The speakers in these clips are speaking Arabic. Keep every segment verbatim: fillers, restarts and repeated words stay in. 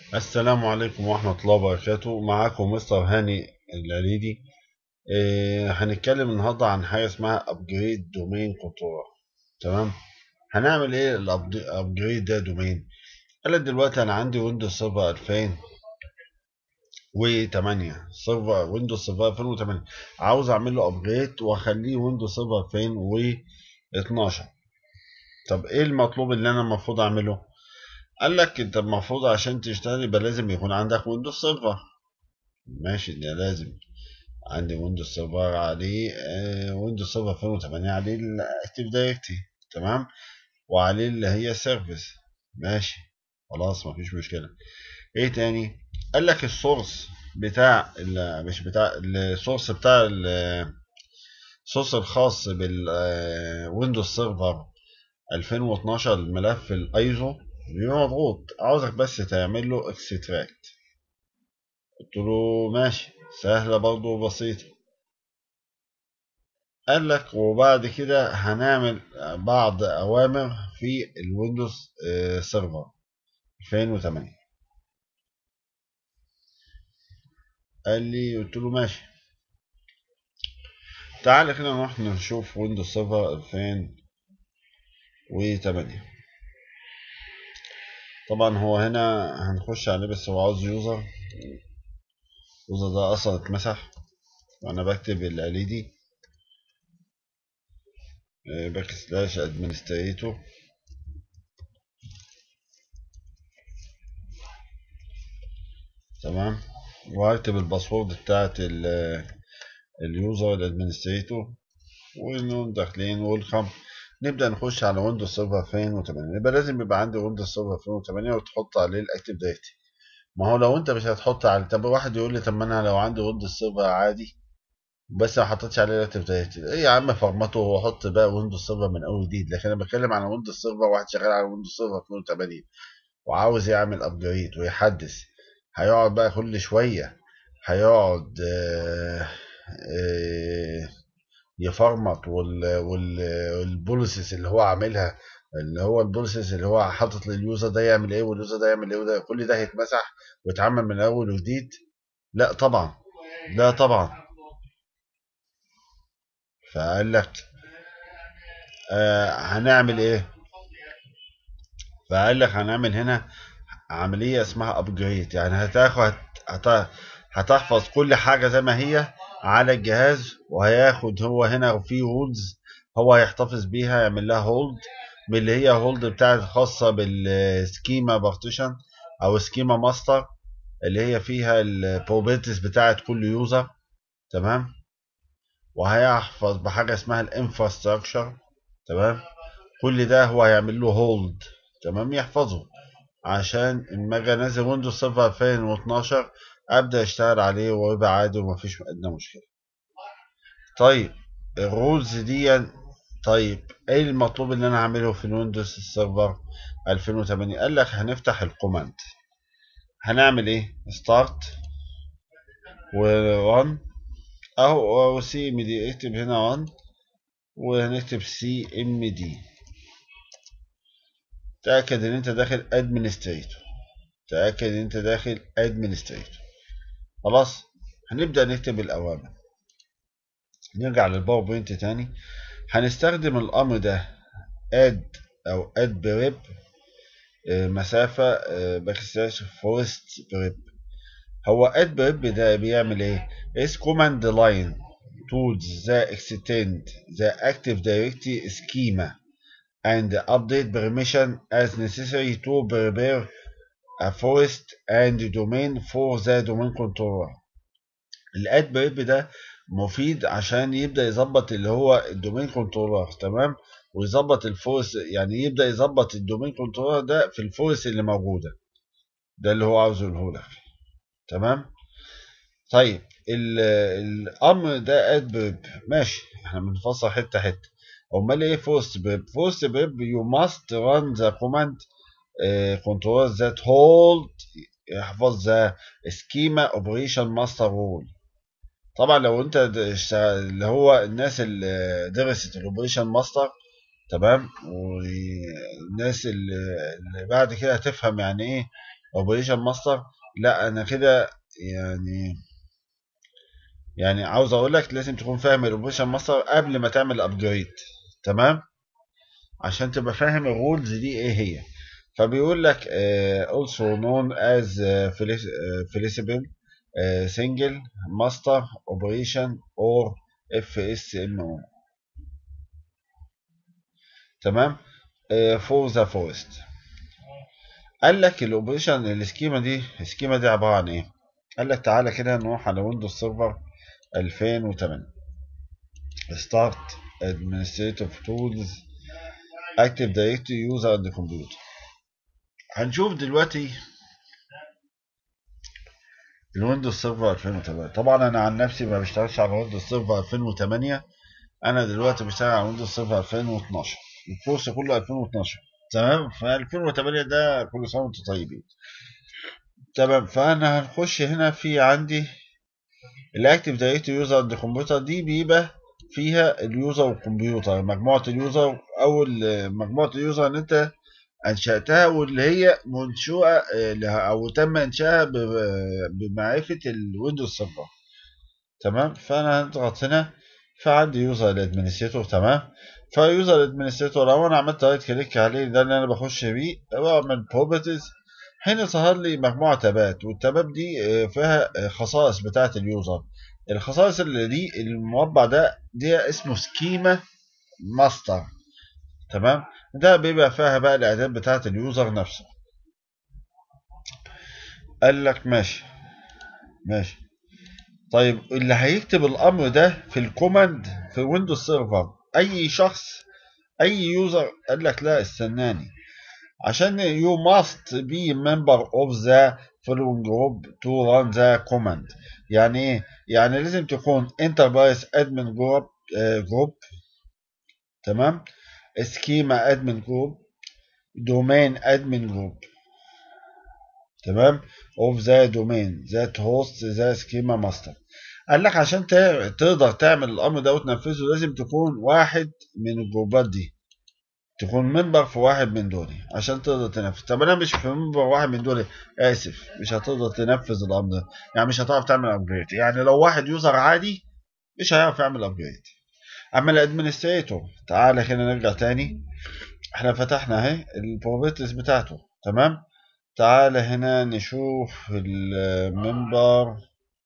السلام عليكم ورحمة الله وبركاته. معاكم مستر هاني العليدي. إيه هنتكلم النهاردة عن حاجة اسمها upgrade domain controller. تمام. هنعمل ايه الابجريد ده دومين؟ قال لك دلوقتي انا عندي ويندوز سيرفر ألفين وتمانية، سيرفر ويندوز سيرفر ألفين وتمانية، عاوز اعمل له ابجريد واخليه ويندوز سيرفر ألفين واتناشر. طب ايه المطلوب اللي انا المفروض اعمله؟ قال لك انت المفروض عشان تشتغل يبقى لازم يكون عندك ويندوز سيرفر. ماشي، ده لازم. عندي ويندوز سيرفر عليه آه ويندوز سيرفر ألفين وتمانية عليه الاكتيف دايركتري. تمام. وعليه اللي هي سيرفيس. ماشي، خلاص مفيش مشكله. ايه تاني؟ قال لك السورس بتاع ال- مش بتاع السورس بتاع ال- السورس الخاص بالويندوز سيرفر ألفين واتناشر، الملف الايزو بيبقى مضغوط، عاوزك بس تعمل له اكستراكت. قلت له ماشي، سهله برضه وبسيطه. قال لك وبعد كده هنعمل بعض أوامر في الويندوز آه، سيرفر ألفين وتمانية. قال لي، قلت له ماشي. تعالى كده نروح نشوف ويندوز سيرفر ألفين وتمانية. طبعا هو هنا هنخش عليه، بس هو عاوز يوزر. اليوزر ده اصلا اتمسح وانا بكتب ال دي باك سلاش ادمنستريتور. تمام. وهكتب الباسورد بتاعت اليوزر الادمنستريتور، ونقوم داخلين ويلكم. نبدأ نخش على ويندوز سيرفر ألفين وتمانية. يبقى لازم يبقى عندي ويندوز سيرفر ألفين وتمانية وتحط عليه الاكتيف دايركتري. ما هو لو انت مش هتحط عليه، طب واحد يقول لي طب ما انا لو عندي ويندوز سيرفر عادي بس ما حطيتش عليه الاكتيف دايركتري، ايه يا عم فرمته واحط بقى ويندوز سيرفر من اول جديد. لكن انا بتكلم على ويندوز سيرفر واحد شغال على ويندوز سيرفر ألفين وتمانية وعاوز يعمل ابجريد ويحدث. هيقعد بقى كل شويه، هيقعد آه آه يفرمط وال وال والبوليسز اللي هو عاملها، اللي هو البوليسز اللي هو حاطط لليوزر ده يعمل ايه واليوزر ده يعمل ايه، وده كل ده هيتمسح ويتعمل من اول وجديد. لا طبعا، لا طبعا. فقال لك آه هنعمل ايه؟ فقال لك هنعمل هنا عملية اسمها ابجريد، يعني هتاخد هت... هتحفظ كل حاجة زي ما هي على الجهاز، وهياخد هو هنا في هولدز هو هيحتفظ بيها، يعمل لها هولد من اللي هي هولد بتاعت خاصة بالسكيما بارتيشن او سكيما ماستر، اللي هي فيها البروبرتيز بتاعت كل يوزر. تمام. وهيحفظ بحاجة اسمها الانفراستراكشر. تمام. كل ده هو هيعمل له هولد. تمام، يحفظه عشان اما اجي انزل ويندوز سيرفر ألفين واتناشر ابدا اشتغل عليه ويبقى عادي ومفيش ادنى مشكله. طيب الرولز دي، طيب ايه المطلوب اللي انا اعمله في الويندوز سيرفر ألفين وتمانية؟ قال لك هنفتح الكوماند. هنعمل ايه؟ ستارت وران، اهو او سي ام دي، اكتب هنا ران وهنكتب سي ام دي. تاكد ان انت داخل ادمنستريتور، تاكد ان انت داخل ادمنستريتور. خلاص. هنبدا نكتب الاوامر. نرجع للباوربوينت تاني. هنستخدم الامر ده اد او اد بريب مسافه باك سلاش فورست بريب. هو اد بريب ده بيعمل ايه؟ is command line to the extend the active directory schema and update permission as necessary to prepare a forest and domain for the domain controller. الاد بريب ده مفيد عشان يبدا يظبط اللي هو الدومين كنترولر. تمام. ويظبط الفورس، يعني يبدا يظبط الدومين كنترولر ده في الفورس اللي موجوده. ده اللي هو عاوزه يقوله لك. تمام. طيب ال- الامر ده اد بريب ماشي، احنا بنفصل حته حته. امال ايه فورست بريب؟ فورست بريب يو ماست ران ذا كوماند كنترول ذات هولد، يحفظ ذا سكيما اوبريشن ماستر رول. طبعا لو انت د- اشتغل- اللي هو الناس اللي درست الاوبريشن ماستر، تمام، والناس اللي, اللي بعد كده هتفهم يعني ايه اوبريشن ماستر. لا انا كده يعني يعني عاوز اقول لك لازم تكون فاهم الاوبريشن ماستر قبل ما تعمل ابجريد. تمام، عشان تبقى فاهم الرولز دي ايه هي. فبيقول لك uh, also known as uh, flexible uh, single master operation or اف اس ام او. تمام. uh, for the forest. قال لك الاوبريشن السكيما دي السكيما دي عباره عن ايه؟ قال لك تعالى كده نروح على ويندوز سيرفر ألفين وتمانية. ستارت administrative tools active directory user and computer. هنشوف دلوقتي الويندوز سيرفر ألفين وتمانية. طبعا انا عن نفسي ما بشتغلش على ويندوز سيرفر ألفين وتمانية، انا دلوقتي بشتغل على ويندوز سيرفر ألفين واتناشر. الكورس كله ألفين واتناشر. تمام، ف ألفين وتمانية ده كل سنه وانتم طيبين. تمام، فانا هنخش هنا في عندي الاكتيف دايركتوري يوزر عند الكمبيوتر. دي بيبقى فيها اليوزر والكمبيوتر، مجموعه اليوزر او مجموعه اليوزر اللي انت انشاتها واللي هي منشوئه او تم انشائها بمعرفه الويندوز سيرفر. تمام، فانا هضغط هنا فعندي يوزر الادمنستريتور. تمام، فيوزر الادمنستريتور لو انا عملت رايت كليك عليه ده اللي انا بخش بيه بعمل بروبرتيز. هنا ظهر لي مجموعه تابات، والتابات دي فيها خصائص بتاعه اليوزر. الخصائص اللي دي المربع ده دي اسمه سكيما ماستر. تمام، ده بيبقى فيها بقى الاعداد بتاعه اليوزر نفسه. قال لك ماشي ماشي. طيب اللي هيكتب الامر ده في الكوماند في ويندوز سيرفر اي شخص اي يوزر. قال لك لا استناني، عشان you must be member of the following group to run the command. يعني ايه؟ يعني لازم تكون enterprise admin group uh, group. تمام، schema admin group domain admin group. تمام، of the domain that hosts the schema master. قال لك عشان تقدر تعمل الامر ده وتنفذه لازم تكون واحد من الجروبات دي، تكون منبر في واحد من دول عشان تقدر تنفذ. طب انا مش في منبر واحد من دول، اسف مش هتقدر تنفذ الامر ده، يعني مش هتعرف تعمل ابجريد. يعني لو واحد يوزر عادي مش هيعرف يعمل ابجريد. اما الادمنستريتور تعالى هنا نرجع تاني، احنا فتحنا اهي البروبرتيز بتاعته. تمام، تعالى هنا نشوف المنبر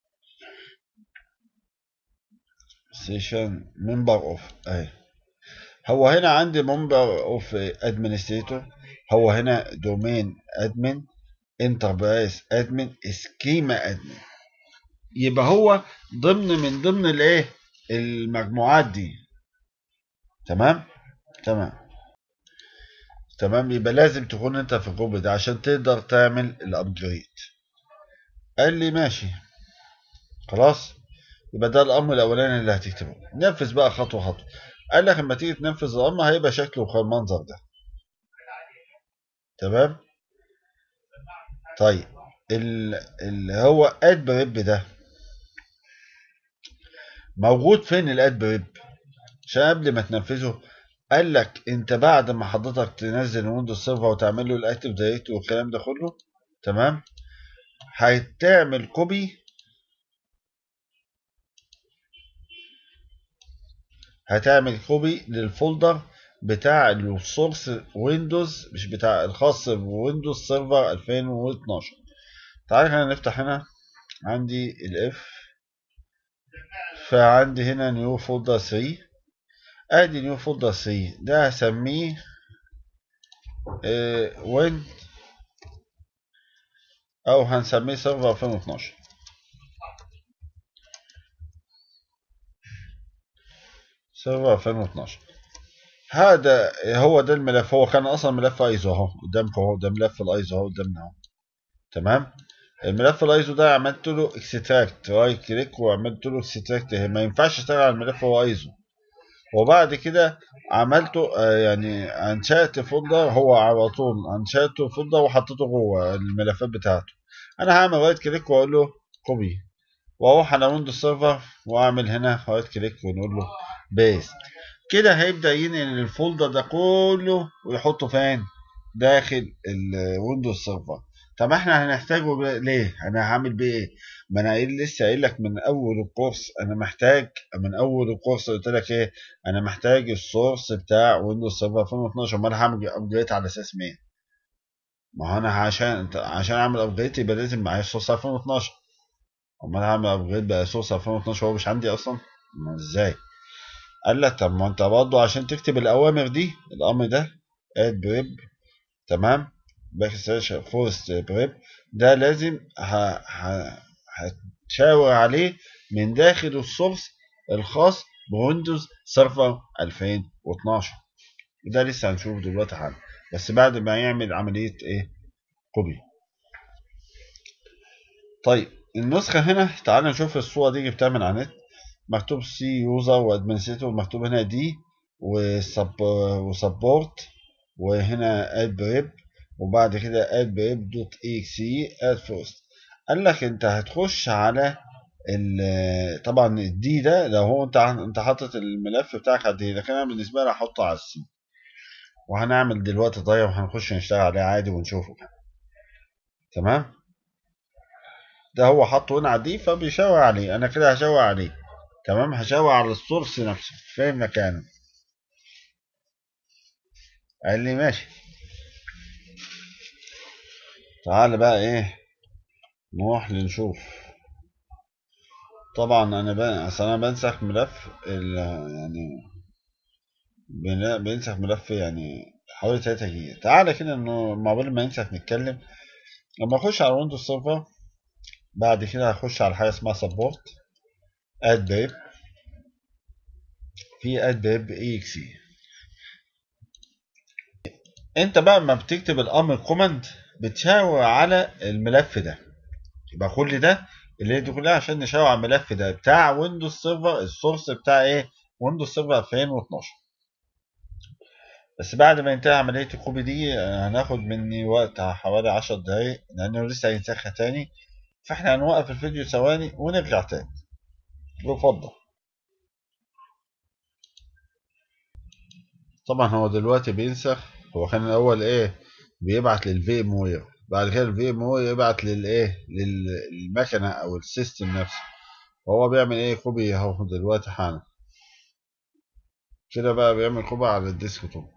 سيشن منبر اوف اهي. هو هنا عندي منبر اوف ادمنستريتور، هو هنا دومين ادمن انتربرايز ادمن سكيما ادمن. يبقى هو ضمن من ضمن الايه المجموعات دي. تمام تمام تمام، يبقى لازم تكون انت في الجروب ده عشان تقدر تعمل الابجريد. قال لي ماشي خلاص، يبقى ده الامر الاولاني اللي هتكتبه. نفذ بقى خطوه خطوه. قال لك لما تيجي تنفذ الامر هيبقى شكله المنظر ده. تمام. طيب اللي هو اد بريب ده موجود فين؟ الاد بريب عشان قبل ما تنفذه قال لك انت بعد ما حضرتك تنزل ويندوز سيرفر وتعمل له الاكتيف دايركتوري والكلام ده كله. تمام، هتعمل كوبي هتعمل كوبي للفولدر بتاع السورس ويندوز، مش بتاع الخاص بويندوز سيرفر ألفين واتناشر. تعالى خلينا نفتح هنا عندي الاف، فعندي هنا نيو فولدر ثلاثة. ادي نيو فولدر ثلاثة ده هسميه اه وين او هنسميه سيرفر ألفين واتناشر. سيرفر ألفين واتناشر هذا هو ده الملف. هو كان اصلا ملف ايزو اهو قدامكم اهو، ده ملف الايزو اهو قدامنا اهو. تمام، الملف الايزو ده عملت له اكستراكت رايت كليك وعملت له اكستراكت. ما ينفعش اشتغل على الملف هو ايزو. وبعد كده عملته آه يعني انشأت فولدر، هو على طول انشأته فولدر وحطيته جوه الملفات بتاعته. انا هعمل رايت كليك واقول له كوبي، واروح على ويندوز سيرفر واعمل هنا رايت كليك ونقول له بيست. كده هيبدأ ينقل الفولدر ده كله ويحطه فين؟ داخل الويندوز سيرفر. طب احنا هنحتاجه ب- ليه؟ انا هعمل بيه ايه؟ ما انا قايل لسه قايل لك من اول الكورس انا محتاج، من اول الكورس قلت لك ايه؟ انا محتاج السورس بتاع ويندوز سيرفر ألفين واتناشر. امال هعمل ابجريد على اساس مين؟ ما هو انا عشان انت- عشان اعمل ابجريد يبقى لازم معايا سورس ألفين واتناشر. امال هعمل ابجريد بقى سورس ألفين واتناشر هو مش عندي اصلا؟ ما ازاي؟ قال لك طب ما انت برضه عشان تكتب الاوامر دي، الامر ده اد بريب، تمام، باك سلاش فورست بريب، ده لازم ه... ه... هتشاور عليه من داخل السورس الخاص بويندوز سيرفر ألفين واتناشر. ده لسه هنشوف دلوقتي حالا، بس بعد ما يعمل عملية ايه؟ كوبي. طيب النسخة هنا تعال نشوف الصورة دي جبتها من على النت. مكتوب سي يوزر وادمنستريتور، مكتوب هنا دي وسبورت، وهنا اد بريب، وبعد كده اد بريب دوت اكسي اد فورست. قال لك انت هتخش على ال- طبعا الدي ده لو هو انت انت حاطط الملف بتاعك على الدي، لكن انا بالنسبه لي هحطه على السي. وهنعمل دلوقتي ضيق وهنخش نشتغل عليه عادي ونشوفه كمان. تمام. ده هو حاطه هنا على الدي فبيشاور عليه، انا كده هشاور عليه. تمام، هشاور على السورس نفسه فين مكانه. قال لي ماشي. تعال بقى ايه، نروح لنشوف. طبعا انا بقى اصل انا بنسخ ملف ال يعني بن- بنسخ ملف يعني حوالي تلاتة جيجا. تعالى كده انه ما قبل ما ننسخ نتكلم. لما اخش على ويندوز سيرفر، بعد كده هخش على حاجه اسمها سبورت، اد بيب، في اد بيب اي اكسي. انت بقى ما بتكتب الامر كوماند بتشاور على الملف ده. يبقى كل ده اللي دي كلها عشان نشاور على الملف ده بتاع ويندوز سيرفر، السورس بتاع ايه؟ ويندوز سيرفر ألفين واتناشر. بس بعد ما ينتهي عملية الكوبي دي آه، هناخد مني وقت حوالي عشر دقايق لأنه لسه هينسخها تاني. فاحنا هنوقف الفيديو ثواني ونرجع تاني. يفضل. طبعا هو دلوقتي بينسخ. هو كان الأول إيه؟ بيبعت للفي ام وير، بعد كده الفي ام وير يبعت للإيه؟ للمكنة أو السيستم نفسه. فهو بيعمل إيه؟ كوبي أهو دلوقتي حالا. كده بقى بيعمل كوبي على الديسك توب.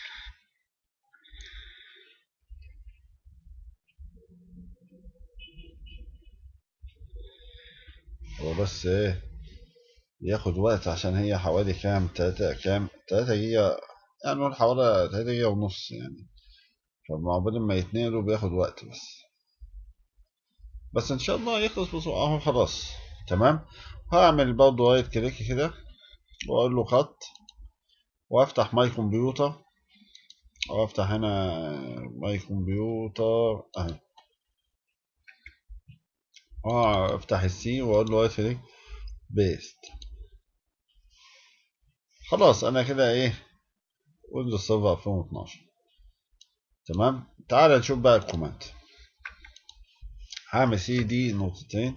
هو بس إيه؟ ياخد وقت عشان هي حوالي كام تلاتة كام تلاتة جيجا، يعني نقول حوالي تلاتة جيجا ونص يعني. فمعقبال ما يتنقلوا بياخد وقت بس. بس ان شاء الله يخلص بسرعة اهو خلاص. تمام. هعمل برضه رايت كليك كده واقول له خط، وافتح ماي كمبيوتر، وافتح هنا ماي كمبيوتر اهي. اه افتح السي واقول له رايت كليك بيست. خلاص انا كده ايه، ويندوز سيرفر ألفين واتناشر. تمام. تعال نشوف بقى الكوماند. هعمل سي دي نقطتين،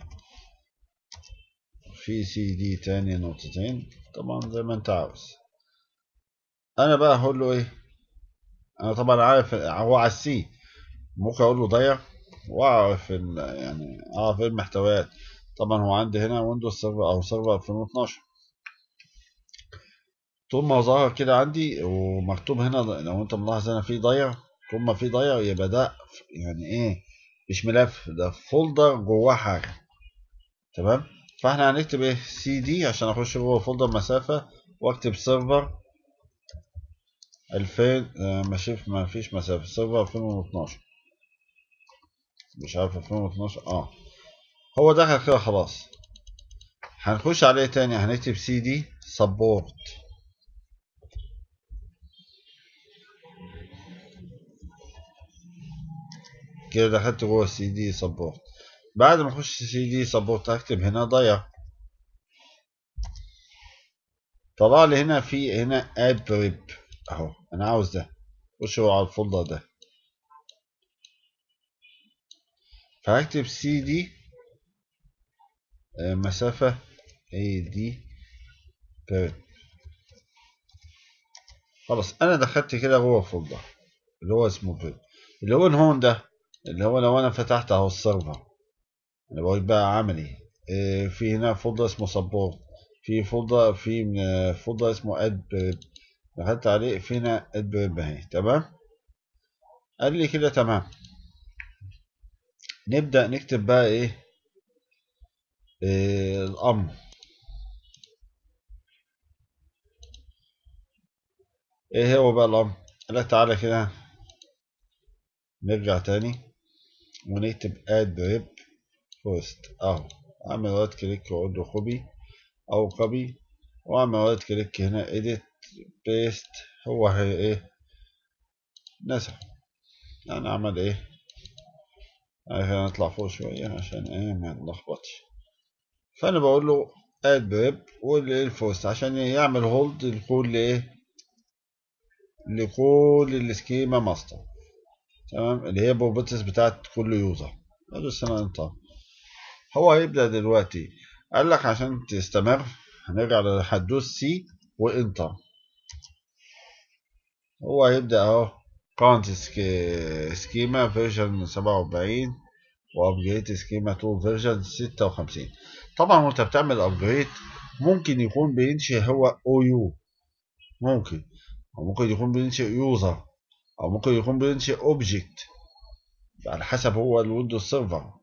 في سي دي تاني نقطتين، طبعا زي ما انت عاوز. انا بقى هقول له ايه؟ انا طبعا عارف هو على السي، ممكن اقول له ضيع واعرف ال- يعني اعرف ايه المحتويات. طبعا هو عندي هنا ويندوز سيرفر او سيرفر ألفين واتناشر. طول ما ظهر كده عندي ومكتوب هنا ض- لو انت ملاحظ هنا في ضيع، طول ما في ضيع يبقى ده يعني ايه؟ مش ملف، ده فولدر جواه حاجه. تمام. فاحنا هنكتب ايه؟ سي دي عشان اخش جوه فولدر مسافه، واكتب سيرفر ألفين. آه، ماشي، ما فيش مسافه، سيرفر ألفين واتناشر. مش عارف ألفين واتناشر اه. هو دخل كده خلاص. هنخش عليه تاني هنكتب سي دي سبورت. كده دخلت جوه السي دي سبورت. بعد ما اخش سي دي سبورت هكتب هنا ضيع. طلع لي هنا في هنا اد بريب اهو. انا عاوز ده، خش على الفولدر ده. فهكتب سي دي مسافة اي دي بريب. خلاص انا دخلت كده جوه الفولدر اللي هو اسمه بريب، اللي هو هون ده. اللي هو لو انا فتحت اهو السيرفر، انا بقول بقى عملي إيه، في هنا فولدر اسمه سبورت، في فولدر في فولدر اسمه اد بريب، دخلت عليه في هنا اد بريب اهي. تمام، قال لي كده تمام. نبدأ نكتب بقى ايه, إيه الامر. ايه هو بقى الامر؟ قال لك تعالى كده نرجع تاني ونكتب اد بريب فورست اهو. اعمل رايت كليك واقول له كوبي او كوبي، واعمل رايت كليك هنا edit بيست. هو هي ايه نسخ، يعني عمل ايه، خلينا نطلع فوق شوية عشان ايه ما نلخبطش. فانا بقول له اد بريب والفورست عشان يعمل هولد لكل ايه، لكل السكيما ماستر. تمام، اللي هي بروبرتيز بتاعت كل يوزر. ادوس هنا انتر. هو هيبدأ دلوقتي. قال لك عشان تستمر هنرجع لحدوث سي وانتر. هو هيبدأ اهو كونت سكيما فيرجن سبعة وأربعين وابجريد سكيما اتنين فيرجن ستة وخمسين. طبعا وانت بتعمل ابجريد ممكن يكون بينشئ هو او يو، ممكن، او ممكن يكون بينشئ يوزر، او ممكن يكون بينشئ اوبجكت، على حسب هو الويندوز سيرفر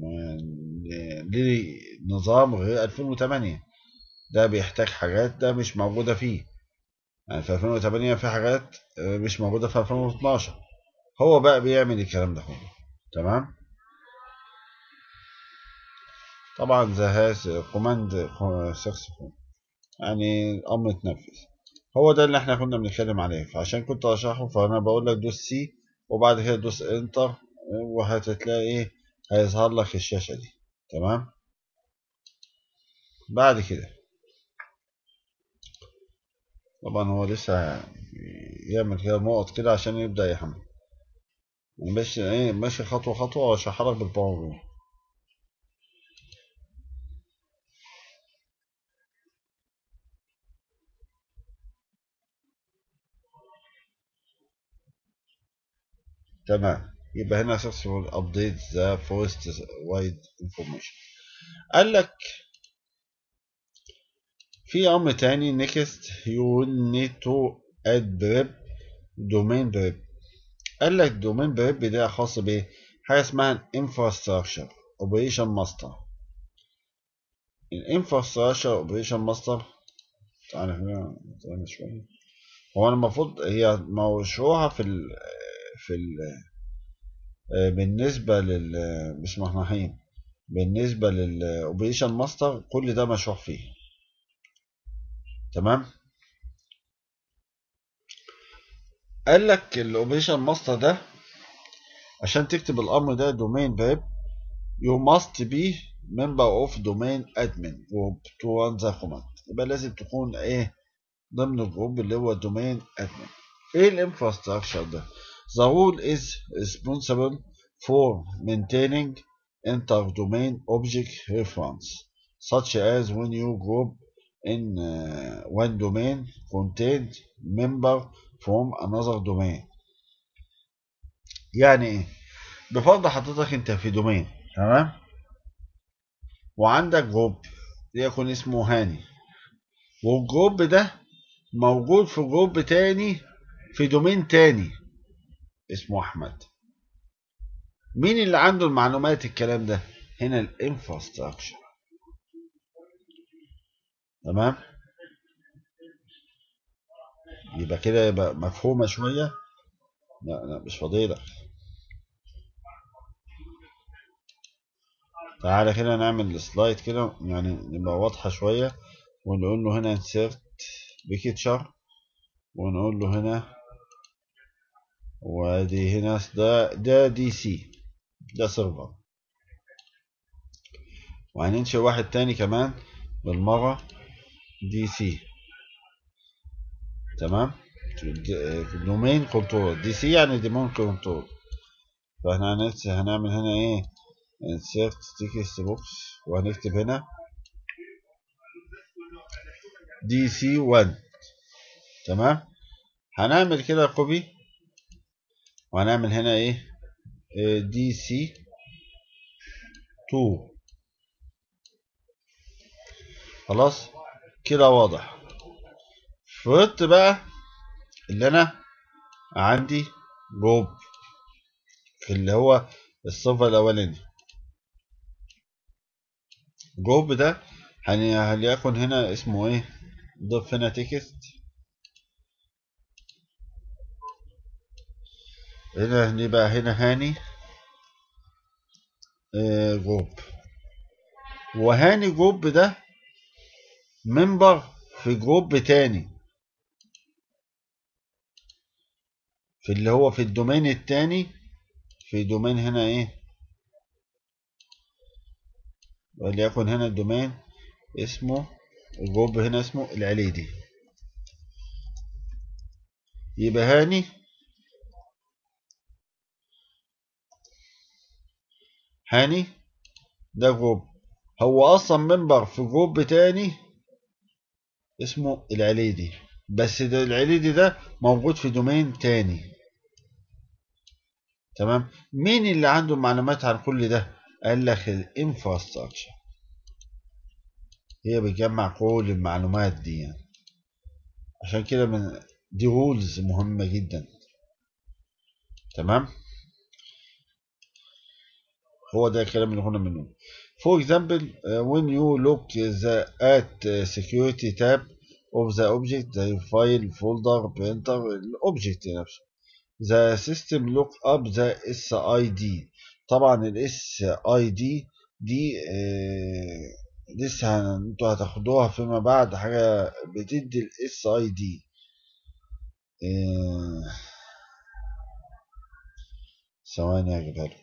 ليه نظام غير ألفين وثمانية. ده بيحتاج حاجات ده مش موجودة فيه، يعني في ألفين وثمانية في حاجات مش موجودة في ألفين واثناشر. هو بقى بيعمل الكلام ده كله. تمام، طبعا ذا هاز كوماند سكسسفول، يعني الامر اتنفذ. هو ده اللي احنا كنا بنتكلم عليه، فعشان كنت اشرحه فانا بقول لك دوس سي وبعد كده دوس انتر وهتلاقي ايه، هيظهر لك الشاشة دي. تمام، بعد كده طبعا هو لسه يعمل كده نقط كده عشان يبدأ يحمل. ماشي ايه، ماشي خطوة خطوة واشرحها لك بالباور. تمام، يبقى هنا successful update the first wide information. قال لك في امر تاني next you need to add prep domain prep. قال لك domain prep ده خاص بايه، حاجه اسمها infrastructure operation master. infrastructure operation master، تعالى هنا تعالى شويه. هو انا المفروض هي موشوعه في ال في ال بالنسبه لل بسم الله الرحمن الرحيم، بالنسبه للاوبريشن ماستر كل ده مشروع فيه. تمام، قال لك الاوبريشن ماستر ده عشان تكتب الامر ده domain prep you must be member of domain admin group to run the command. يبقى لازم تكون ايه ضمن الجروب اللي هو domain admin. ايه الانفراستراكشر ده؟ the rule is responsible for maintaining inter-domain object reference such as when you group in uh, one domain contained member from another domain. يعني ايه؟ بفرض حضرتك انت في دومين، تمام، وعندك جروب يكون اسمه هاني، والجروب ده موجود في جروب تاني في دومين تاني اسمه احمد. مين اللي عنده المعلومات الكلام ده؟ هنا الانفراستراكشر. تمام، يبقى كده يبقى مفهومه شويه. لا لا مش فضيلة. تعالى كده نعمل سلايد كده يعني نبقى واضحة شوية، ونقول له هنا insert picture، ونقول له هنا وادي هنا ده ده دي سي، ده سيرفر، وهننشئ واحد تاني كمان بالمرة دي سي. تمام، دومين كنترول دي سي يعني دومين كنترول. فاحنا هنس- هنعمل هنا ايه insert text box وهنكتب هنا دي سي واحد. تمام، هنعمل كده كوبي وهنعمل هنا ايه دي سي اتنين. خلاص كده واضح. فرضت بقى اللي انا عندي جروب في اللي هو الصفة الاولاني. جروب ده هليكن هنا اسمه ايه، ضيف هنا تكست، هنا نبقى هنا هاني اه جروب. وهاني جروب ده ممبر في جروب تاني في اللي هو في الدومين التاني، في دومين هنا ايه، وليكن هنا الدومين اسمه الجروب هنا اسمه العليدي. يبقى هاني هاني ده جروب، هو اصلا ممبر في جروب تاني اسمه العليدي، بس ده العليدي ده موجود في دومين تاني. تمام. مين اللي عنده معلومات عن كل ده؟ قال لك الانفراستراكشر هي بتجمع كل المعلومات دي يعني. عشان كده من دي رولز مهمة جدا. تمام. هو ده الكلام اللي قلنا منه. For example, uh, when you look the, at uh, security tab of the object, the file, folder, printer, الobject نفسه. The system look up the اس اي دي. طبعا ال اس اي دي دي آه لسه انتوا هتاخدوها فيما بعد، حاجة بتدي ال اس اي دي. ثواني اجيبها لكم.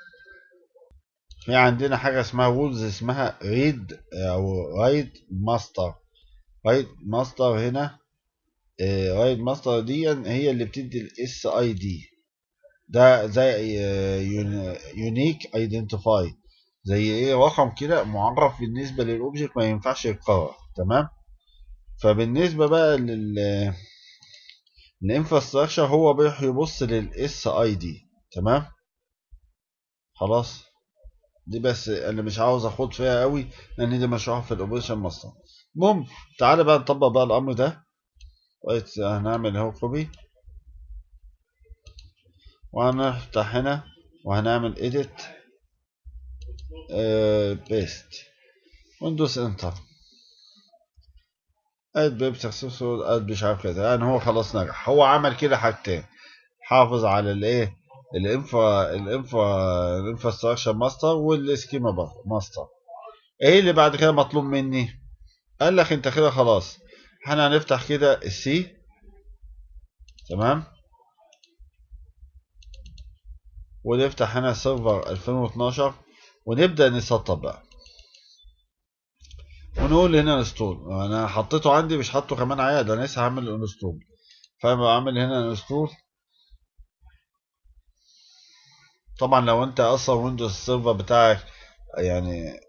في عندنا حاجة اسمها رولز اسمها ريد او رايت ماستر. رايت ماستر هنا، رايت ماستر دي هي اللي بتدي الاس اي دي. ده زي يونيك ايدنتيفاي، زي ايه، رقم كده معرف بالنسبة للاوبجكت ما ينفعش يتكرر. تمام. فبالنسبة بقى لل الانفراستراكشر هو بيروح يبص للاس اي دي. تمام. خلاص دي بس انا مش عاوز اخد فيها قوي لان دي مشروحه في الاوبريشن ماستر. المهم تعالى بقى نطبق بقى الامر ده. هنعمل اهو كوبي وهنفتح هنا وهنعمل edit بيست وندوس انتر. اد بيب سكسسفول اد مش عارف كده يعني. هو خلاص نجح. هو عمل كده حاجتين، حافظ على الايه، الانفرا الانفرا الانفراستراكشر ماستر والسكيما ماستر. ايه اللي بعد كده مطلوب مني؟ قال لك انت كده خلاص احنا هنفتح كده السي. تمام. ونفتح هنا سيرفر ألفين واثناشر ونبدأ نسطب بقى ونقول هنا انستول. انا حطيته عندي مش حاطه كمان عادي، انا لسه هعمل انستول. فبعمل هنا انستول. طبعا لو انت اصلا ويندوز السيرفر بتاعك يعني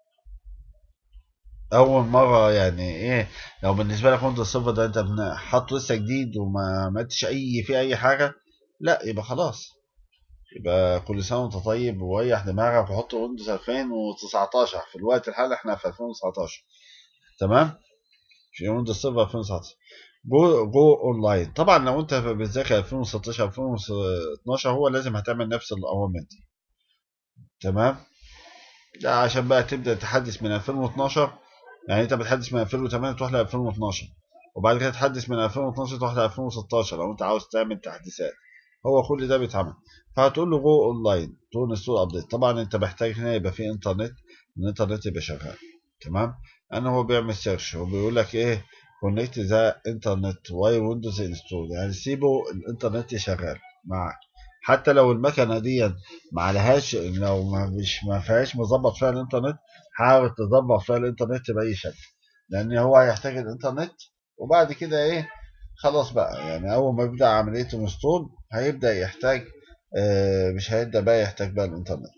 اول مره يعني ايه، لو بالنسبه لك ويندوز السيرفر ده انت حاطه لسه جديد وما عملتش اي في اي حاجه، لا يبقى خلاص، يبقى كل سنه وانت طيب وريح دماغك وحط ويندوز ألفين وتسعتاشر. في الوقت الحالي احنا في ألفين وتسعتاشر. تمام. في ويندوز سيرفر ألفين وتسعتاشر. جو جو اونلاين. طبعا لو انت بتذاكر ألفين وستاشر ألفين واتناشر هو لازم هتعمل نفس الاوامر دي. تمام. ده عشان بقى تبدا تحدث من ألفين واتناشر. يعني انت بتحدث من ألفين وتمانية تروح ل ألفين واتناشر وبعد كده تحدث من ألفين واتناشر تروح ل ألفين وستاشر لو انت عاوز تعمل تحديثات. هو كل ده بيتعمل. فهتقول له جو اونلاين تو انستول ابديت. طبعا انت محتاج هنا يبقى في انترنت، الانترنت يبقى شغال. تمام. انا هو بيعمل سيرش وبيقول لك ايه، كونكت ذا انترنت واي ويندوز انستول، يعني سيبه الانترنت شغال معاك حتى لو المكنه دي ما عليهاش، لو ما مش ما فيهاش مظبط فيها الانترنت حاول تظبط فيها الانترنت باي شكل، لان هو هيحتاج الانترنت. وبعد كده ايه، خلاص بقى يعني اول ما يبدا عمليه الانستول هيبدا يحتاج آه مش هيبدا بقى يحتاج بقى الانترنت.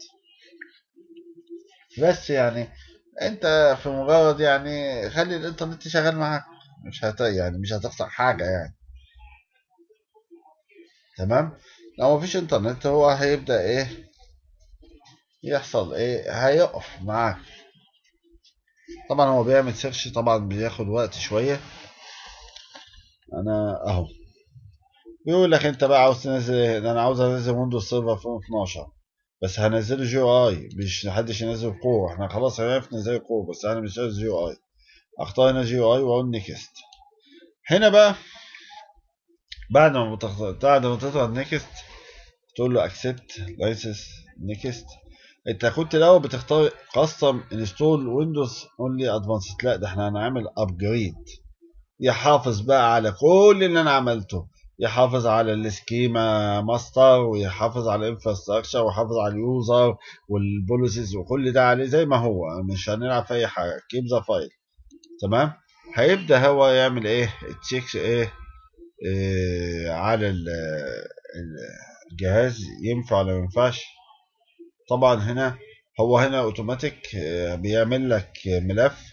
بس يعني انت في مجرد يعني خلي الانترنت شغال معاك، مش هت يعني مش هتخسر حاجه يعني. تمام. لو مفيش انترنت هو هيبدأ ايه يحصل، ايه هيقف معاك. طبعا هو بيعمل سيرش، طبعا بياخد وقت شوية. انا اهو بيقول لك انت بقى عاوز تنزل ايه. ده انا عاوز انزل ويندوز سيرفر ألفين واتناشر، بس هنزله جي او اي، مش محدش ينزل كور. احنا خلاص عرفنا ننزل كور، بس انا مش عايز جي او اي. اختار هنا جي او اي واقول نيكست. هنا بقى بعد ما بتختار، بعد ما تضغط نيكست تقول له اكسبت لايسنس نيكست. انت كنت الاول بتختار كاستم انستول ويندوز اونلي ادفانسد، لا ده احنا هنعمل ابجريد، يحافظ بقى على كل اللي انا عملته، يحافظ على السكيما ماستر، ويحافظ على الانفراستراكشر، ويحافظ على اليوزر والبوليسيز وكل ده عليه زي ما هو. مش هنلعب في اي حاجه، كيب ذا فايل. تمام. هيبدا هو يعمل ايه تشيك ايه, إيه على ال- ال- الجهاز، ينفع ولا ما ينفعش. طبعا هنا هو هنا اوتوماتيك بيعمل لك ملف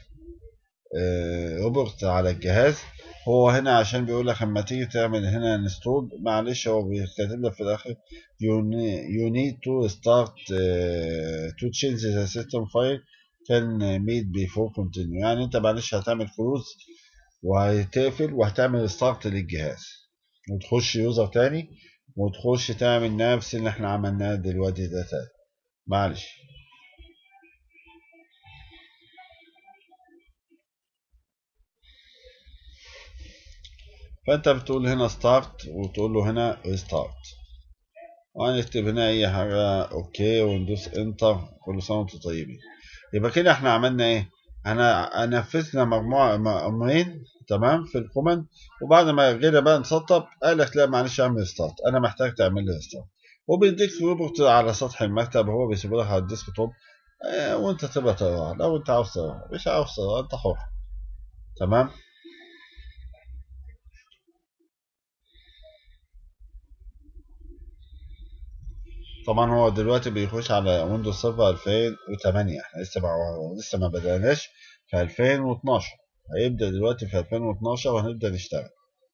روبرت على الجهاز. هو هنا عشان بيقول لك اما تيجي تعمل هنا انستول، معلش هو بيكتب لك في الاخر you need to start uh, to change the system file can made before continue. يعني انت معلش هتعمل كروز وهتقفل وهتعمل ستارت للجهاز، وتخش يوزر تاني، وتخش تعمل نفس اللي احنا عملناه دلوقتي ده تاني. معلش. فانت بتقول هنا ستارت وتقول له هنا ريستارت، وهنكتب هنا اي حاجه اوكي وندوس انتر. كل سنه وانتم طيبين. يبقى كده احنا عملنا ايه؟ انا نفذنا مجموعه امرين تمام في الكوماند. وبعد ما جينا بقى نسطب قال لك لا معلش اعمل ستارت، انا محتاج تعمل لي ستارت. وبيديك روبوت على سطح المكتب، هو بيسيبه لك على الديسك توب. اه وانت تبقى تقراها لو انت عاوز تقراها، مش عاوز تقراها انت حر. تمام. طبعا هو دلوقتي بيخش على ويندوز سيرفر ألفين وتمانية، احنا لسه ما لسه ما بدأناش في ألفين واتناشر. هيبدأ دلوقتي في ألفين واتناشر وهنبدأ نشتغل.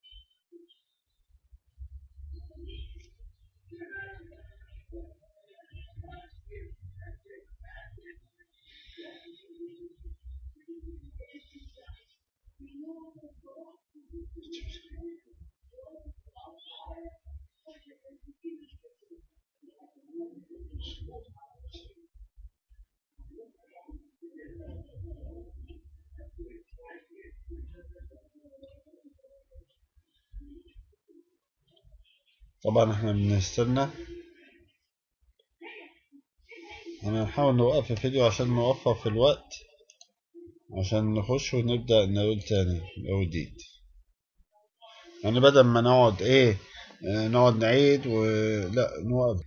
طبعا احنا بنستنى، هنحاول نوقف الفيديو عشان نوفر في الوقت، عشان نخش ونبدأ نقول تاني نقول جديد. يعني بدل ما نقعد ايه اه، نقعد نعيد ولا نوقف.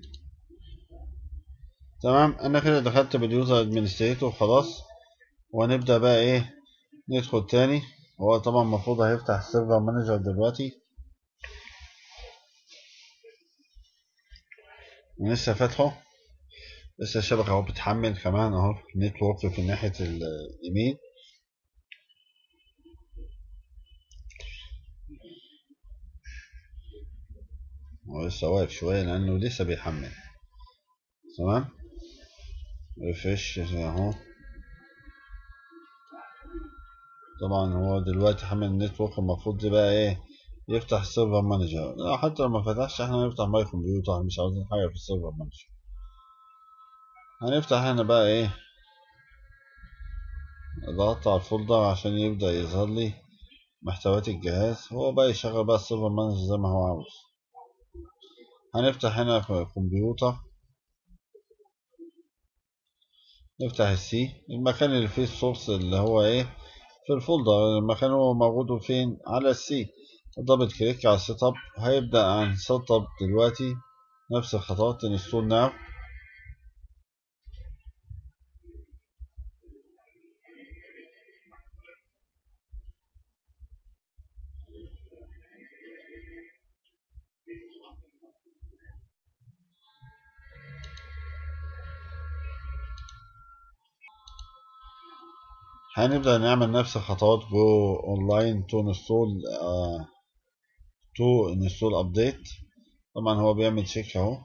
تمام. انا كده دخلت باليوزر ادمنستريتور خلاص، وهنبدأ بقى ايه ندخل تاني. هو طبعا المفروض هيفتح السيرفر مانجر دلوقتي، ولسه فاتحه. لسه الشبكة اهو بتحمل كمان اهو، نتورك في ناحية اليمين. هو لسه واقف شوية لأنه لسه بيحمل. تمام. ريفرش اهو. طبعا هو دلوقتي حمل النتورك، المفروض دي بقى ايه يفتح السيرفر مانجر. لا حتى لو ما فتحش احنا هنفتح ماي كمبيوتر، مش عاوزين حاجة في السيرفر مانجر. هنفتح هنا بقى ايه، ضغطت على الفولدر عشان يبدأ يظهر لي محتويات الجهاز. هو بقى يشغل بقى السيرفر مانجر زي ما هو عاوز. هنفتح هنا في كمبيوتر، نفتح السي، المكان اللي فيه السورس اللي هو ايه في الفولدر. المكان هو موجود فين على السي. دبل كليك على السيت اب، هيبدأ عن سيت اب دلوقتي. نفس الخطوات انستول ناو. هنبدأ نعمل نفس الخطوات جو اونلاين تو انستول تو انستول ابديت. طبعا هو بيعمل تشيك اهو.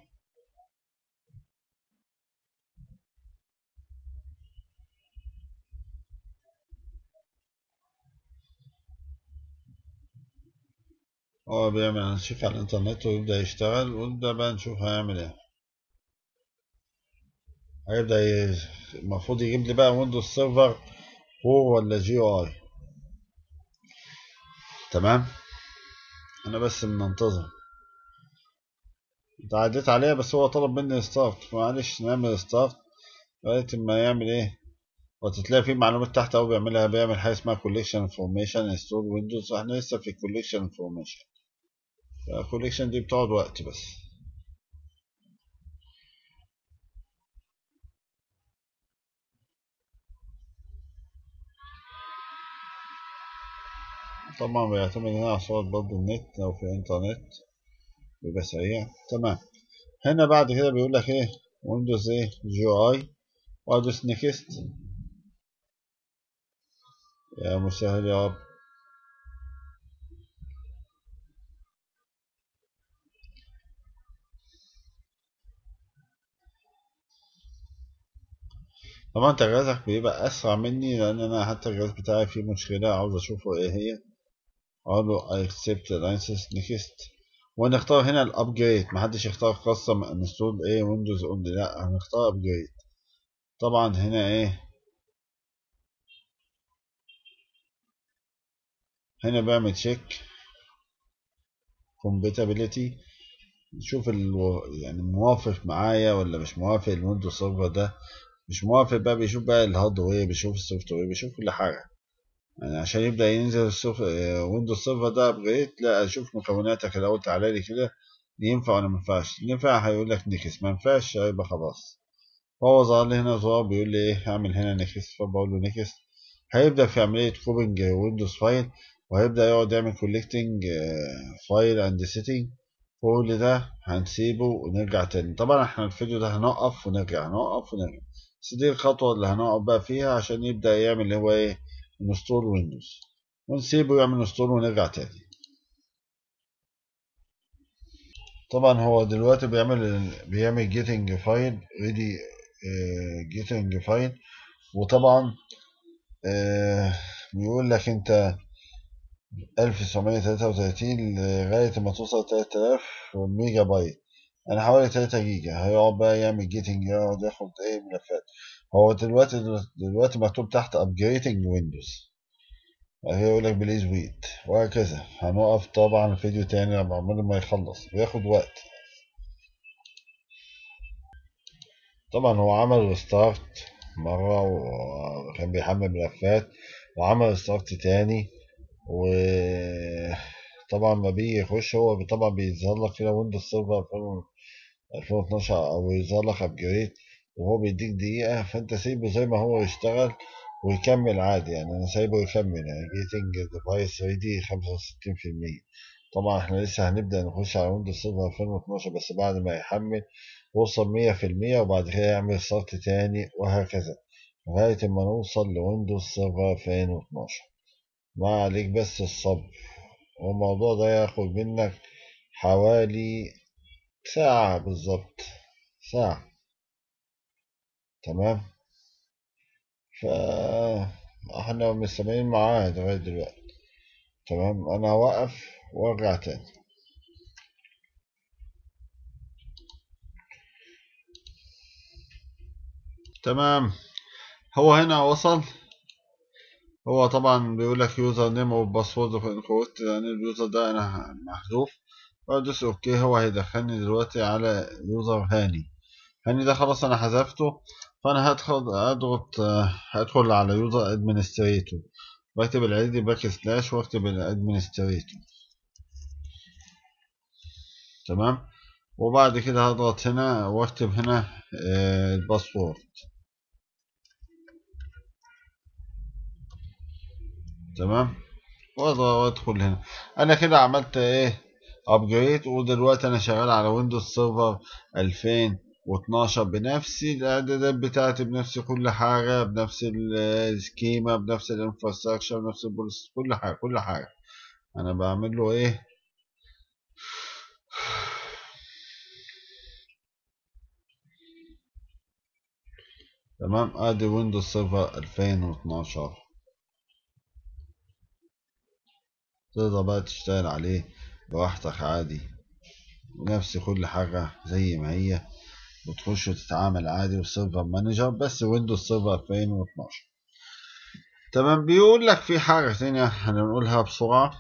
هو بيعمل هنشوف على الانترنت ويبدأ يشتغل، ونبدأ بقى نشوف هيعمل ايه. هيبدأ ي... المفروض يجيب لي بقى ويندوز سيرفر فور ولا جي اي. تمام. انا بس بننتظر. انت عديت عليها بس هو طلب مني ستارت، معلش نعمل ستارت لغاية ما يعمل ايه. وتتلاقي في معلومات تحت اهو بيعملها، بيعمل حاجة اسمها كوليكشن انفورميشن انستول ويندوز، واحنا لسه في كوليكشن انفورميشن. الكوليكشن دي بتقعد وقت بس. طبعا بيعتمد هنا على سرعة برضه النت، لو في انترنت بيبقى سريع. تمام. هنا بعد كده بيقول لك ايه، ويندوز ايه جي اي، وادوس نيكست. يا مسهل يا رب. طبعا انت جهازك بيبقى اسرع مني، لان انا حتى الجهاز بتاعي فيه مشكلة عاوز اشوفه ايه هي. اقول له I accept the license next. ونختار هنا الابجريد، محدش يختار custom install ايه ويندوز اونلي، لا هنختار ابجريد. طبعا هنا ايه، هنا بعمل تشيك compatibility، نشوف ال... يعني موافق معايا ولا مش موافق الويندوز سيرفر ده. مش موافق بقى بيشوف بقى الهاردوير، بيشوف السوفت وير، بيشوف كل حاجة. يعني عشان يبدأ ينزل السوف... ويندوز سيرفر ده ابجريد، لا اشوف مكوناتك الاول، تعالى لي كده ينفع ولا ما ينفعش. ينفع هيقول لك نيكس، ما ينفعش هيبقى خلاص. فهو ظهر لي هنا زرار بيقول لي ايه اعمل هنا نيكس، فبقول له نيكس. هيبدأ في عملية كوبنج ويندوز فايل، وهيبدأ يقعد يعمل كولكتنج فايل اند سيتنج. كل ده هنسيبه ونرجع تاني. طبعا احنا الفيديو ده هنقف ونرجع، هنقف ونرجع، بس دي الخطوة اللي هنقف بقى فيها عشان يبدأ يعمل اللي هو ايه انستول ويندوز، ونسيبه يعمل انستول ونرجع تاني. طبعا هو دلوقتي بيعمل بيعمل جيتنج فايل ريدي، جيتنج فايل. وطبعا آه، بيقول لك انت ألف وتسعمية وتلاتة وتلاتين لغاية ما توصل تلات آلاف ميجا بايت، يعني حوالي تلاتة جيجا. هيقعد بقى يعمل جيتنج، يقعد ياخد ايه ملفات. هو دلوقتي دلوقتي مكتوب تحت upgrading ويندوز، هيقول لك بليز ويت، وهكذا. هنوقف طبعا الفيديو تاني لما عمال ما يخلص، بياخد وقت. طبعا هو عمل ريستارت مرة وكان بيحمل ملفات، وعمل ريستارت تاني. وطبعا ما بيجي يخش هو طبعا بيظهر لك كده ويندوز سيرفر ألفين واتناشر، او يظهر لك ابجريد، وهو بيديك دقيقة، فانت سيبه زي ما هو يشتغل ويكمل عادي. يعني انا سايبه يكمل، يعني جيتنج ديفايس ريدي خمسة وستين في المية. طبعا احنا لسه هنبدأ نخش على ويندوز سيرفر ألفين واتناشر، بس بعد ما يحمل وصل مية في المية، وبعد كده يعمل ستارت تاني، وهكذا لغاية ما نوصل لويندوز سيرفر ألفين واتناشر. ما عليك بس الصبر، والموضوع ده ياخد منك حوالي ساعة بالظبط، ساعة. تمام. ف احنا مستمرين معاه لغاية دلوقتي. تمام. انا هوقف وارجع تاني. تمام. هو هنا وصل. هو طبعا بيقول لك يوزر نيم وباسورد انكوركت، لان اليوزر ده انا محذوف. بدوس اوكي، هو هيدخلني دلوقتي على يوزر هاني. هاني ده خلاص انا حذفته. فانا هدخل اضغط آه، هدخل على يوزر ادمنستريتور، بكتب الاي دي باك سلاش واكتب الادمنستريتور. تمام. وبعد كده هضغط هنا واكتب هنا آه، الباسورد. تمام. واضغط وادخل هنا. انا كده عملت ايه ابجريد، ودلوقتي انا شغال على ويندوز سيرفر ألفين واتناشر بنفس الاعدادات بتاعتي، بنفس كل حاجه، بنفس السكيما، بنفس الانفراستراكشر، بنفس البوليس، كل حاجه كل حاجه. انا بعمل له ايه تمام. ادي ويندوز سيرفر ألفين واتناشر، تقدر بقى تشتغل عليه براحتك عادي، نفس كل حاجة زي ما هي، وتخش وتتعامل عادي والسيرفر مانجر، بس ويندوز سيرفر ألفين واتناشر. تمام. بيقول لك في حاجة تانية هنقولها بسرعة.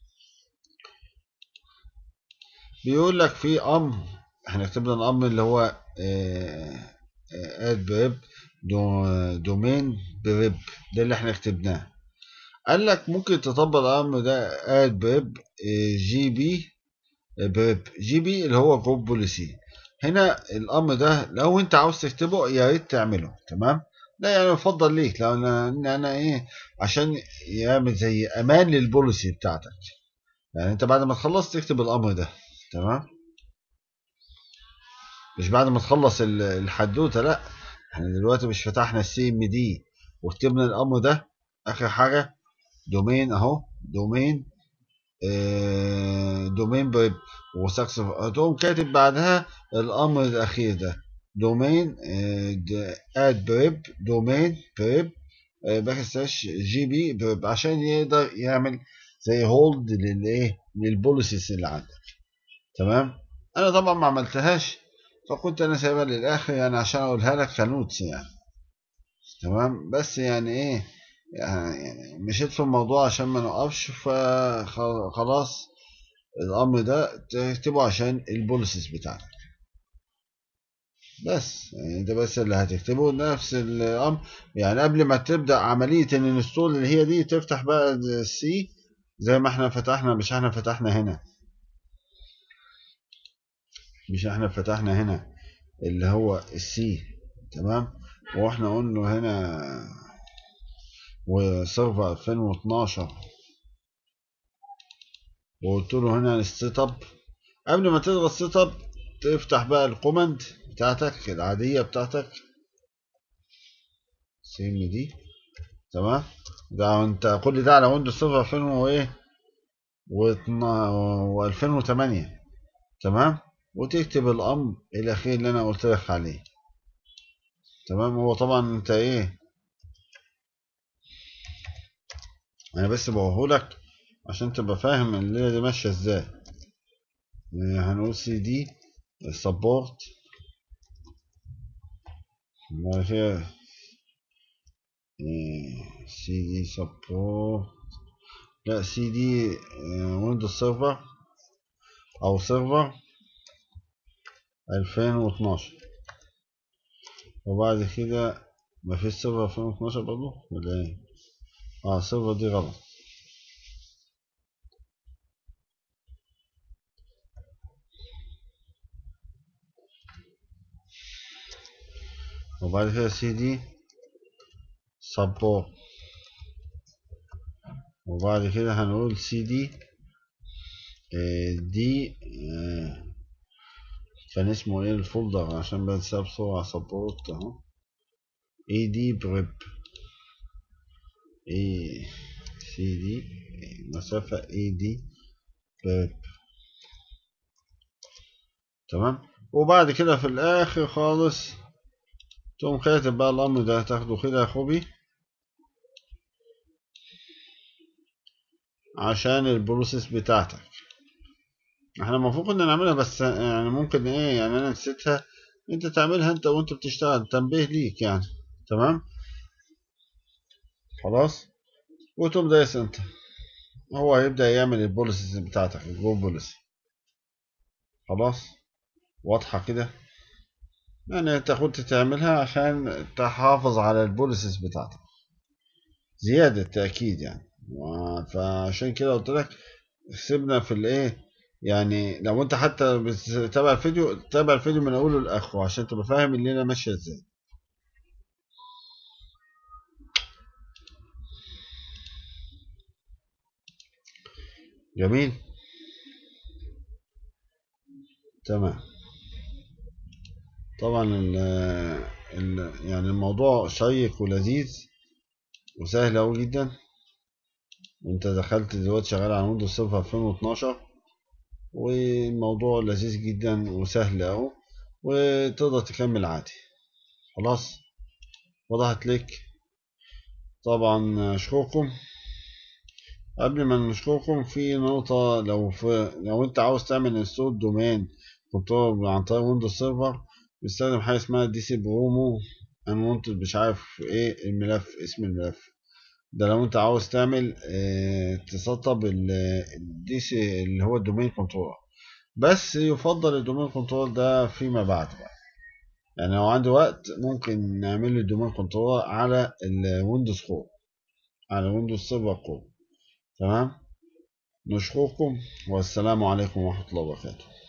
بيقول لك في امر، احنا كتبنا الامر اللي هو اد بريب دومين بريب، ده اللي احنا كتبناه. قال لك ممكن تطبق الامر ده اد بريب جي بي بريب، جي بي اللي هو جروب بوليسي. هنا الامر ده لو انت عاوز تكتبه يا ريت تعمله. تمام. ده يعني يفضل ليك، لو انا ان انا ايه، عشان يعمل زي امان للبوليسي بتاعتك. يعني انت بعد ما تخلص تكتب الامر ده. تمام. مش بعد ما تخلص الحدوته، لا، احنا دلوقتي مش فتحنا السي ام دي وكتبنا الامر ده، اخر حاجه دومين اهو، دومين اه دومين بريب وسكسس، هتقوم كاتب بعدها الامر الاخير ده، دومين اد بريب دومين بريب باك سلاش جي بي بريب، عشان يقدر يعمل زي هولد للايه، للبوليسيز اللي عندك. تمام. انا طبعا ما عملتهاش، فكنت انا سايبها للاخر يعني عشان اقولها لك كنوتس يعني. تمام. بس يعني ايه، يعني مشيت في الموضوع عشان ما نقفش، فخلاص الامر ده تكتبه عشان البوليسيس بتاعتك بس. يعني ده بس اللي هتكتبه نفس الامر، يعني قبل ما تبدا عمليه الانستول اللي هي دي، تفتح بقى السي زي ما احنا فتحنا، مش احنا فتحنا هنا، مش احنا فتحنا هنا اللي هو السي. تمام. واحنا قلنا هنا وسيرفر ألفين واتناشر، وقلت له هنا السيت اب. قبل ما تضغط سيت اب تفتح بقى الكوماند بتاعتك العادية بتاعتك، سي ام دي. تمام. ده انت كل ده على ويندوز سيرفر ألفين وايه و2008. تمام. وتكتب الامر الاخير اللي انا قلت لك عليه. تمام. هو طبعا انت ايه، انا بس بقولهولك عشان تبقى فاهم الليله دي ماشيه ازاي. هنقول سي دي سبورت، بعد كده سي دي سبورت، لا سي دي ويندوز سيرفر او سيرفر ألفين واتناشر. وبعد كده مفيش سيرفر ألفين واتناشر برضه ولا ايه؟ اه السيرفر دي غلط. وبعد كده سي دي سبورت، وبعد كده هنقول سي دي دي آه كان اسمه ايه الفولدر عشان بنساه بسرعة، سبورت اهو، اي دي بريب، اي سي دي مسافة اي دي بريب. تمام. وبعد كده في الاخر خالص تقوم كاتب بقى الامر ده، تاخده كده يا خوبي عشان البروسيس بتاعتك. احنا المفروض كنا نعملها بس يعني ممكن ايه، يعني انا نسيتها، انت تعملها انت وانت بتشتغل، تنبيه ليك يعني. تمام. خلاص. وتقوم دايس انت، هو هيبدأ يعمل البوليسيز بتاعتك، الجروب بوليسي. خلاص. واضحة كده. يعني انت كنت تعملها عشان تحافظ على البوليسيز بتاعتك زيادة تأكيد يعني. فعشان كده قلت لك سيبنا في الايه، يعني لو انت حتى بتتابع الفيديو، تابع الفيديو من اوله لاخره عشان تبقى فاهم الليله ماشيه ازاي. جميل. تمام. طبعا ال ال يعني الموضوع شيق ولذيذ وسهل أوي جدا. انت دخلت دلوقتي شغال على ويندوز سيرفر ألفين واتناشر، والموضوع لذيذ جدا وسهل أوي، وتقدر تكمل عادي. خلاص. وضحت لك؟ طبعا اشكركم. قبل ما نشكركم في نقطة، لو في لو انت عاوز تعمل انستول دومين كنترول عن طريق ويندوز سيرفر، بيستخدم حاجة اسمها دي سي برومو انونتد، مش عارف ايه الملف، اسم الملف ده. لو انت عاوز تعمل اه تسطب الدي سي اللي هو الدومين كنترول، بس يفضل الدومين كنترول ده فيما بعد بقى. يعني لو عندي وقت ممكن نعمل له الدومين كنترول على الويندوز كور، على ويندوز سيرفر كور. تمام. نشكركم والسلام عليكم ورحمة الله وبركاته.